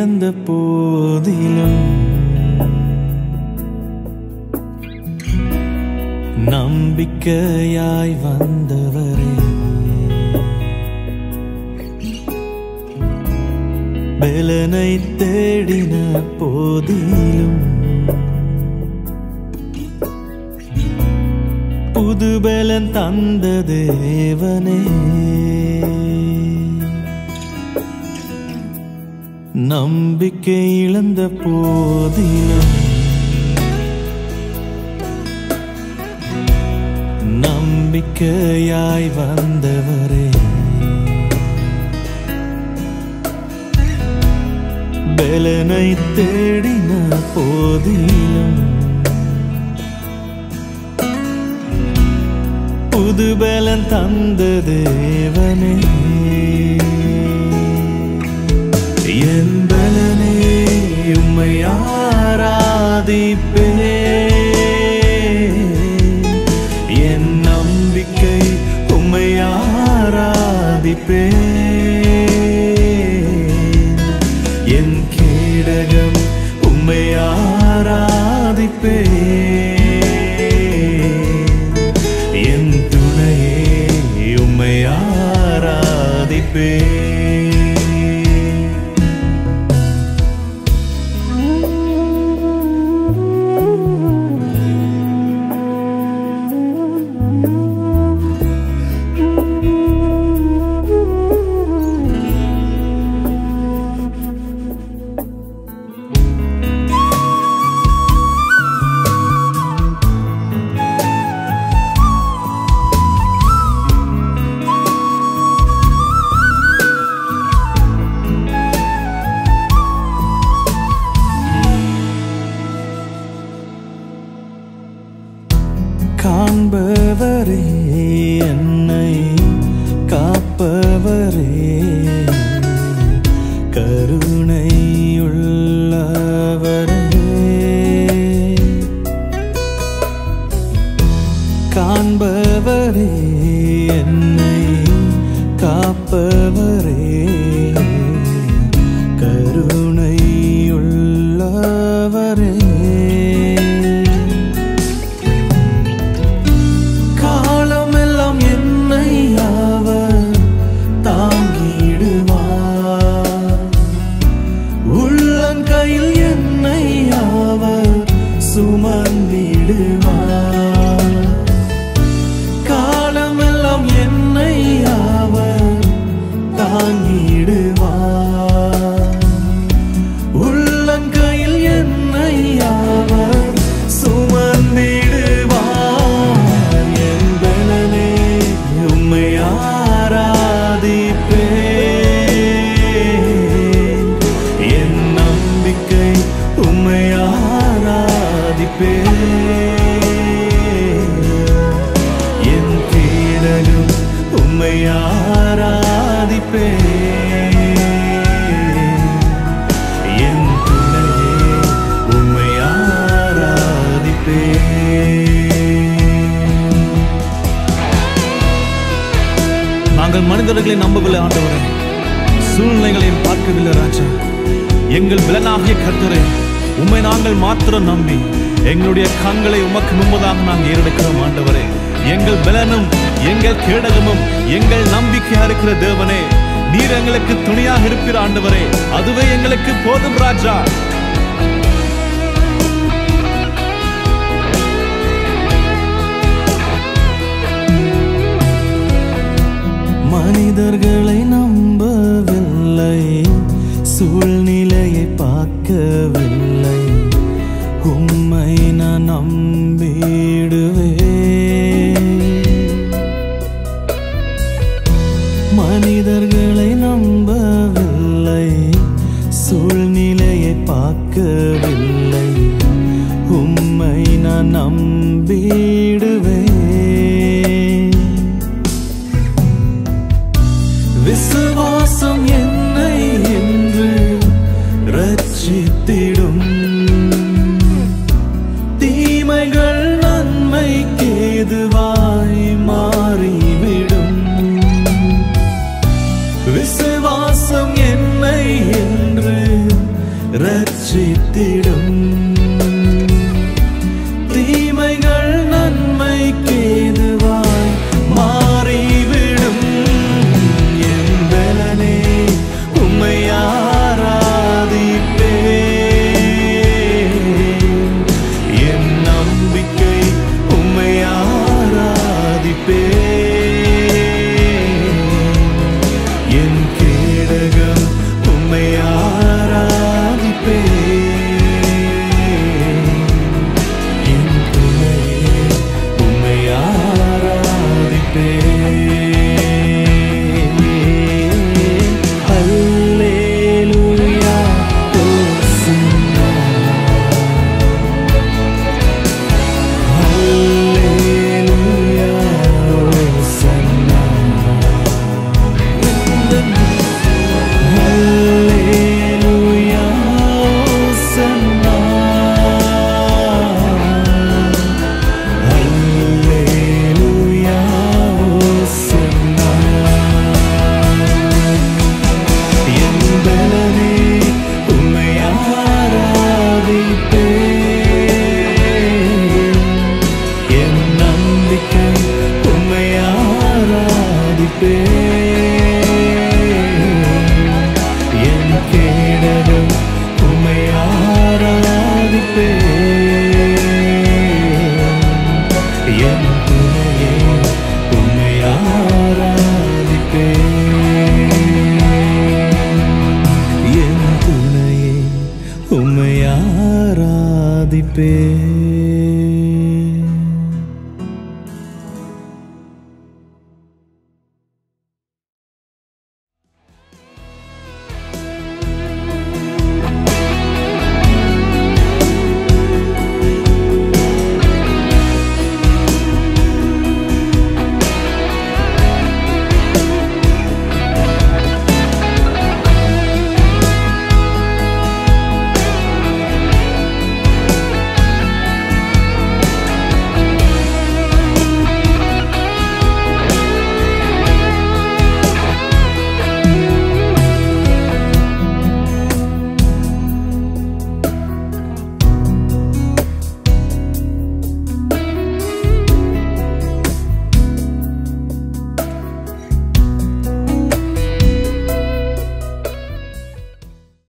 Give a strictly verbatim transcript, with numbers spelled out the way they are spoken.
இழந்த போதிலும் நம்பிக்கையாய் வந்தவரே, பலனை தேடின போதிலும் புது பலன் தந்த தேவனே, நம்பிக்கை இழந்த போதிலும் நம்பிக்கையாய் வந்தவரே, பலனை தேடின போதிலும் புது பலன் தந்த தேவனே, என் பலனே உம்மை ஆராதிப்பேன், என் நம்பிக்கை உம்மை ஆராதிப்பேன், என் கேடகம் உம்மை ஆராதிப்பேன், என் துணையே உம்மை ஆராதிப்பேன். காண்பவரே, என்னை காப்பவரே, கருணையுள்ளவரே, காண்பவரே, என்னை காப்பவரே, கருணையுள்ளவரே, சுமந்திடுவார், காலமெல்லாம் என்னை அவர் தாங்கிடுவார், உள்ளங்கையில் என்னை அவர் சுமந்திடுவார், என் பலனே உம்மை ஆராதிப்பேன், என் நம்பிக்கை உம்மை ஆராதிப்பேன், என் கேடகம் உம்மை ஆராதிப்பேன், என் துணையே உம்மை ஆராதிப்பேன். நாங்கள் மனிதர்களை நம்பவில்லை ஆண்டவரே, சூழ்நிலைகளையும் பார்க்கவில்லை ராஜா. எங்கள் பலனாகிய கர்த்தரே, உம்மை நாங்கள் மாத்திரம் நம்பி எங்களுடைய கண்களை உமக்கு முன்பதாக நாங்கள் ஏறெடுக்கிறோம் ஆண்டவரே. எங்கள் பலனும் எங்கள் கேடகமும் எங்கள் நம்பிக்கையா இருக்கிற தேவனே, நீர் எங்களுக்கு துணையாக இருக்கிற ஆண்டவரே, அதுவே எங்களுக்கு போதும் ராஜா. மனிதர்களை நம்பவில்லை, சூழ்நிலையை பார்க்கவில்லை, உம்மை நான் நம்பிடுவேன். மனிதர்களை நம்பவில்லை, சூழ்நிலையை பார்க்கவில்லை, உம்மை நான் நம்பிடுவேன். விசுவாசம் என்னை என்று ரட்சித்திடும், தீமைகள் நன்மைக்கு ஏதுவாய் மாறிவிடும். விசுவாசம் என்னை என்று ரட்சித்திடும்